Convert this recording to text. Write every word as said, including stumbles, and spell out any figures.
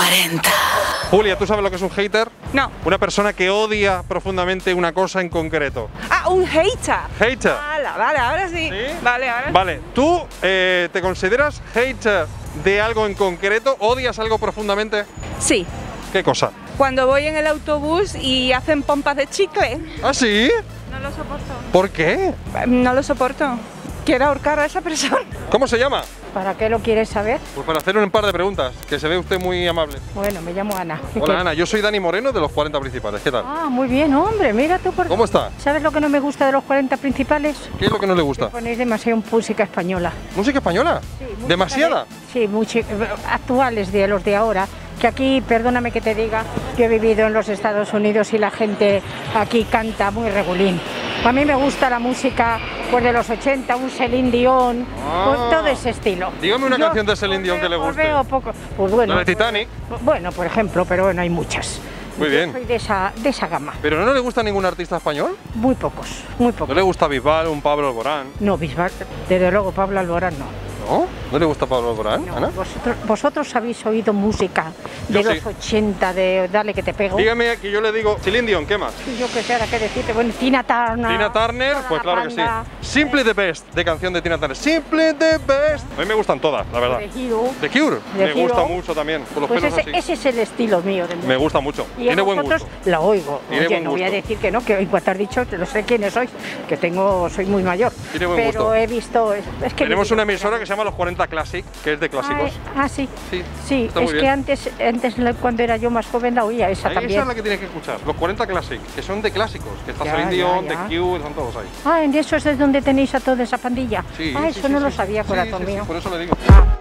cuarenta. Julia, ¿tú sabes lo que es un hater? No. Una persona que odia profundamente una cosa en concreto. Ah, un hater. Hater. Vale, vale, ahora sí. ¿Sí? Vale, ahora Vale, ¿tú eh, te consideras hater de algo en concreto? ¿Odias algo profundamente? sí. ¿Qué cosa? Cuando voy en el autobús y hacen pompas de chicle. ¿Ah, sí? No lo soporto. ¿Por qué? No lo soporto. Quiero ahorcar a esa persona. ¿Cómo se llama? ¿Para qué lo quieres saber? Pues para hacer un par de preguntas, que se ve usted muy amable. Bueno, me llamo Ana. ¿Y Hola qué? Ana, yo soy Dani Moreno de los cuarenta principales, ¿qué tal? Ah, muy bien, hombre, mira tú por... ¿Cómo está? ¿Sabes lo que no me gusta de los cuarenta principales? ¿Qué es lo que no le gusta? Ponéis demasiado música española. ¿Música española? Sí, música ¿Demasiada? de- sí, muchi- actuales de los de ahora. Que aquí, perdóname que te diga, yo he vivido en los Estados Unidos y la gente aquí canta muy regulín. A mí me gusta la música pues, de los ochenta, un Celine Dion, Ah. pues, todo ese estilo. Dígame una Yo, canción de Celine pues, Dion que le pues, guste. veo poco, pues bueno. ¿La de Titanic? pues, bueno, por ejemplo, pero bueno, hay muchas. Muy Yo bien. soy de esa, de esa gama. ¿Pero no le gusta ningún artista español? Muy pocos, muy ¿No pocos. le gusta Bisbal, un Pablo Alborán? No, Bisbal, desde luego Pablo Alborán no. ¿No? ¿No le gusta Pablo Alborán, No, Ana? Vosotros, vosotros habéis oído música de Yo los sí. ochenta, de Dale que te pego. Dígame que yo le digo Celine Dion, ¿qué más? Yo que sé, ahora qué decirte, bueno, Tina Turner. Tina Turner, toda pues la claro que sí. banda. Simply the Best, de canción de Tina Turner. Simply the Best. A mí me gustan todas, la verdad. The Hero. The Cure, The me gusta Hero. mucho también, con los Pues pelos ese, así. ese es el estilo mío de música. Me gusta mucho, Y a tiene buen vosotros gusto. la oigo. Tiene Oye, buen no voy a gusto. decir que no, que en cuanto has dicho, que no sé quiénes sois, que tengo, soy muy mayor. Tiene buen pero gusto. he visto, es, es que he Tenemos vivido- una emisora que se llama Los cuarenta Classic, que es de clásicos. Ah, ah, sí. Sí, Sí, está muy es bien. que antes, antes la- cuando era yo más joven la oía esa Ahí, también. esa es la que tienes que escuchar, Los cuarenta Classic, que son de clásicos, que está Ya, Celine ya, Dion, ya. The Cure, son todos ahí. Ah, en eso es donde tenéis a toda esa pandilla. Sí, ah, sí, eso sí, no sí, lo sí. sabía, Sí, corazón sí, sí, mío. por eso le digo. Ah.